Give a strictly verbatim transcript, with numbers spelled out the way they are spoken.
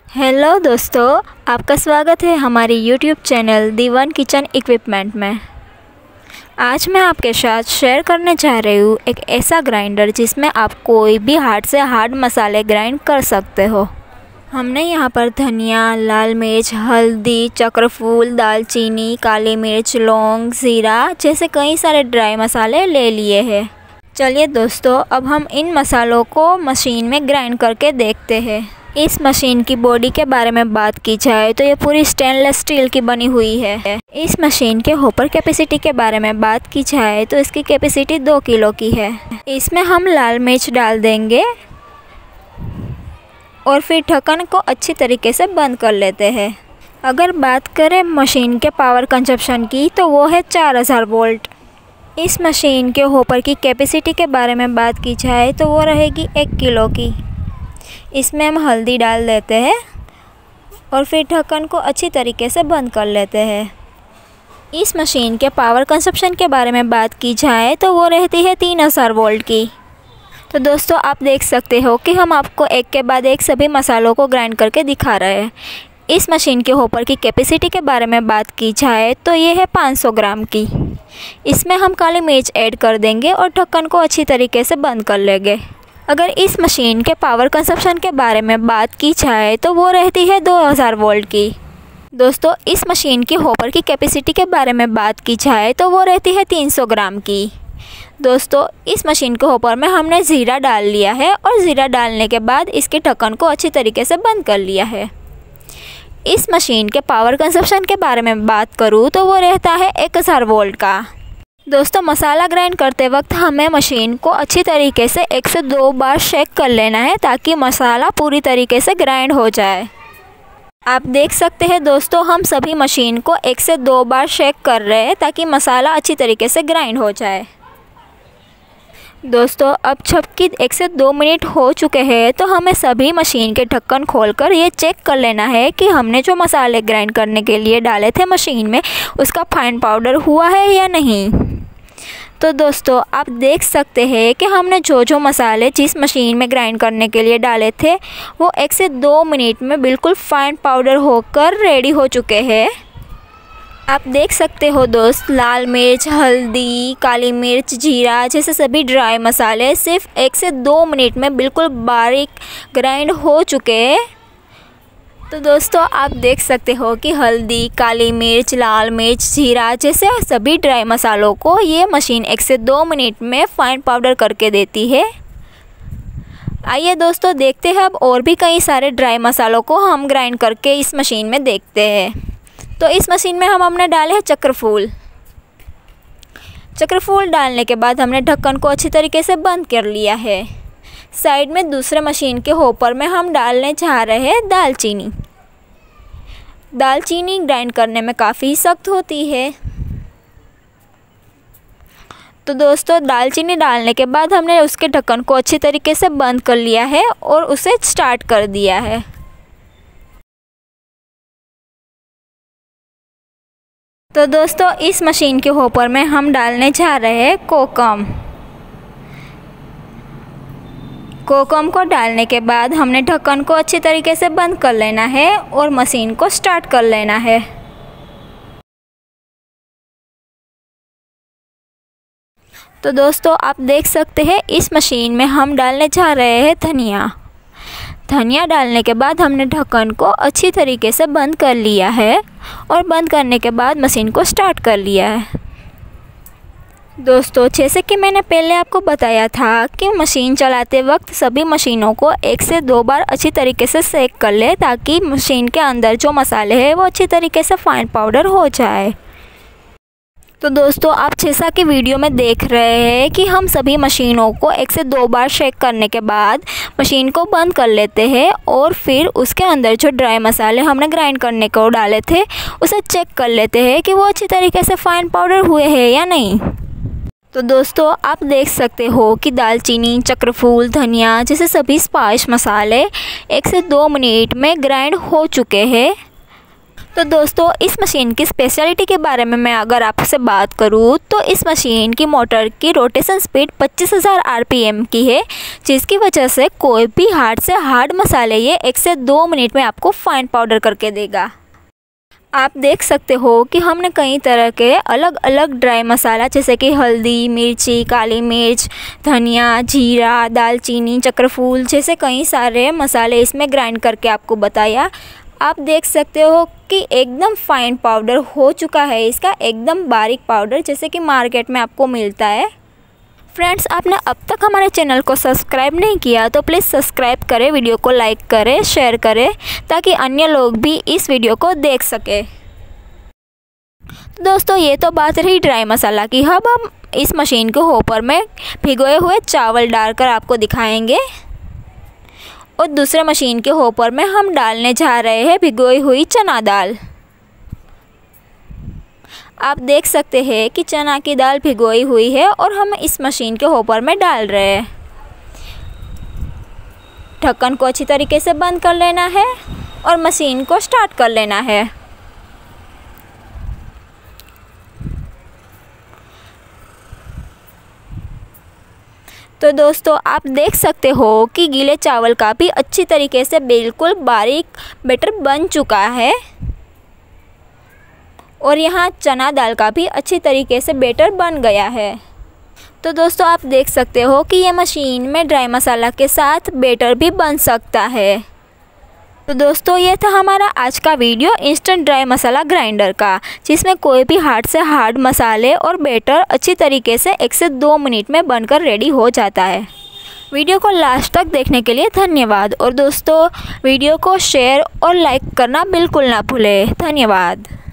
Hello दोस्तों, आपका स्वागत है हमारी YouTube channel the one kitchen equipment में। आज मैं आपके साथ शेयर करने जा रही हूँ एक ऐसा ग्राइंडर जिसमें आप कोई भी हार्ड से हार्ड मसाले ग्राइंड कर सकते हो। हमने यहाँ पर धनिया, लाल मिर्च, हल्दी, चक्रफूल, दालचीनी, काली मिर्च, लौंग, ज़ीरा जैसे कई सारे ड्राई मसाले ले लिए हैं। चलिए दोस्तों, अब हम इन मसालों को मशीन में ग्राइंड करके देखते हैं। इस मशीन की बॉडी के बारे में बात की जाए तो ये पूरी स्टेनलेस स्टील की बनी हुई है। इस मशीन के होपर कैपेसिटी के बारे में बात की जाए तो इसकी कैपेसिटी दो किलो की है। इसमें हम लाल मिर्च डाल देंगे और फिर ढक्कन को अच्छी तरीके से बंद कर लेते हैं। अगर बात करें मशीन के पावर कंजप्शन की तो वो है चार हज़ार वोल्ट। इस मशीन के होपर की कैपेसिटी के बारे में बात की जाए तो वो रहेगी एक किलो की। इसमें हम हल्दी डाल देते हैं और फिर ढक्कन को अच्छी तरीके से बंद कर लेते हैं। इस मशीन के पावर कंजप्शन के बारे में बात की जाए तो वो रहती है तीन हज़ार वोल्ट की। तो दोस्तों, आप देख सकते हो कि हम आपको एक के बाद एक सभी मसालों को ग्राइंड करके दिखा रहे हैं। इस मशीन के होपर की कैपेसिटी के बारे में बात की जाए तो ये है पाँच सौ ग्राम की। इसमें हम काली मिर्च ऐड कर देंगे और ढक्कन को अच्छी तरीके से बंद कर लेंगे। अगर इस मशीन के पावर कंजप्शन के बारे में बात की जाए तो वो रहती है दो हज़ार वोल्ट की। दोस्तों, इस मशीन की होपर की कैपेसिटी के बारे में बात की जाए तो वो रहती है तीन सौ ग्राम की। दोस्तों, इस मशीन के होपर में हमने ज़ीरा डाल लिया है और ज़ीरा डालने के बाद इसके ढक्कन को अच्छी तरीके से बंद कर लिया है। इस मशीन के पावर कंजप्शन के बारे में बात करूँ तो वो रहता है एक हज़ार वोल्ट का। दोस्तों, मसाला ग्राइंड करते वक्त हमें मशीन को अच्छी तरीके से एक से दो बार शेक कर लेना है ताकि मसाला पूरी तरीके से ग्राइंड हो जाए। आप देख सकते हैं दोस्तों, हम सभी मशीन को एक से दो बार शेक कर रहे हैं ताकि मसाला अच्छी तरीके से ग्राइंड हो जाए। दोस्तों, अब जबकि एक से दो मिनट हो चुके हैं तो हमें सभी मशीन के ढक्कन खोलकर ये चेक कर लेना है कि हमने जो मसाले ग्राइंड करने के लिए डाले थे मशीन में उसका फाइन पाउडर हुआ है या नहीं। तो दोस्तों, आप देख सकते हैं कि हमने जो जो मसाले जिस मशीन में ग्राइंड करने के लिए डाले थे वो एक से दो मिनट में बिल्कुल फाइन पाउडर होकर रेडी हो चुके हैं। आप देख सकते हो दोस्त, लाल मिर्च, हल्दी, काली मिर्च, जीरा जैसे सभी ड्राई मसाले सिर्फ एक से दो मिनट में बिल्कुल बारीक ग्राइंड हो चुके हैं। तो दोस्तों, आप देख सकते हो कि हल्दी, काली मिर्च, लाल मिर्च, जीरा जैसे सभी ड्राई मसालों को ये मशीन एक से दो मिनट में फाइन पाउडर करके देती है। आइए दोस्तों, देखते हैं अब और भी कई सारे ड्राई मसालों को हम ग्राइंड करके इस मशीन में देखते हैं। तो इस मशीन में हम हमने डाले हैं चक्रफूल। चक्रफूल डालने के बाद हमने ढक्कन को अच्छी तरीके से बंद कर लिया है। साइड में दूसरे मशीन के होपर में हम डालने जा रहे हैं दालचीनी। दालचीनी ग्राइंड करने में काफ़ी सख्त होती है। तो दोस्तों, दालचीनी डालने के बाद हमने उसके ढक्कन को अच्छी तरीके से बंद कर लिया है और उसे स्टार्ट कर दिया है। तो दोस्तों, इस मशीन के होपर में हम डालने जा रहे हैं कोकम। कोकम को डालने के बाद हमने ढक्कन को अच्छी तरीके से बंद कर लेना है और मशीन को स्टार्ट कर लेना है। तो दोस्तों, आप देख सकते हैं इस मशीन में हम डालने जा रहे हैं धनिया। धनिया डालने के बाद हमने ढक्कन को अच्छी तरीके से बंद कर लिया है और बंद करने के बाद मशीन को स्टार्ट कर लिया है। दोस्तों, जैसे कि मैंने पहले आपको बताया था कि मशीन चलाते वक्त सभी मशीनों को एक से दो बार अच्छी तरीके से सेक कर ले ताकि मशीन के अंदर जो मसाले हैं वो अच्छी तरीके से फाइन पाउडर हो जाए। तो दोस्तों, आप जैसा कि वीडियो में देख रहे हैं कि हम सभी मशीनों को एक से दो बार शेक करने के बाद मशीन को बंद कर लेते हैं और फिर उसके अंदर जो ड्राई मसाले हमने ग्राइंड करने को डाले थे उसे चेक कर लेते हैं कि वो अच्छी तरीके से फाइन पाउडर हुए हैं या नहीं। तो दोस्तों, आप देख सकते हो कि दालचीनी, चक्रफूल, धनिया जैसे सभी स्पाइस मसाले एक से दो मिनट में ग्राइंड हो चुके हैं। तो दोस्तों इस मशीन की स्पेशलिटी के बारे में मैं अगर आपसे बात करूँ तो इस मशीन की मोटर की रोटेशन स्पीड पच्चीस हज़ार आरपीएम की है, जिसकी वजह से कोई भी हार्ड से हार्ड मसाले ये एक से दो मिनट में आपको फाइन पाउडर करके देगा। आप देख सकते हो कि हमने कई तरह के अलग अलग ड्राई मसाला जैसे कि हल्दी, मिर्ची, काली मिर्च, धनिया, जीरा, दालचीनी, चक्रफूल जैसे कई सारे मसाले इसमें ग्राइंड करके आपको बताया। आप देख सकते हो कि एकदम फाइन पाउडर हो चुका है इसका, एकदम बारीक पाउडर जैसे कि मार्केट में आपको मिलता है। फ्रेंड्स, आपने अब तक हमारे चैनल को सब्सक्राइब नहीं किया तो प्लीज़ सब्सक्राइब करें, वीडियो को लाइक करें, शेयर करें ताकि अन्य लोग भी इस वीडियो को देख सके। दोस्तों ये तो बात रही ड्राई मसाला की। अब हम इस मशीन के होपर में भिगोए हुए चावल डालकर आपको दिखाएंगे और दूसरे मशीन के होपर में हम डालने जा रहे हैं भिगोई हुई चना दाल। आप देख सकते हैं कि चना की दाल भिगोई हुई है और हम इस मशीन के होपर में डाल रहे हैं। ढक्कन को अच्छी तरीके से बंद कर लेना है और मशीन को स्टार्ट कर लेना है। तो दोस्तों आप देख सकते हो कि गीले चावल का भी अच्छी तरीके से बिल्कुल बारीक बैटर बन चुका है और यहाँ चना दाल का भी अच्छी तरीके से बैटर बन गया है। तो दोस्तों आप देख सकते हो कि ये मशीन में ड्राई मसाला के साथ बैटर भी बन सकता है। तो दोस्तों ये था हमारा आज का video instant dry masala grinder का, जिसमें कोई भी हार्ड से हार्ड मसाले और बैटर अच्छी तरीके से एक से दो मिनट में बनकर रेडी हो जाता है। वीडियो को लास्ट तक देखने के लिए धन्यवाद और दोस्तों वीडियो को शेयर और लाइक करना बिल्कुल ना भूलें। धन्यवाद।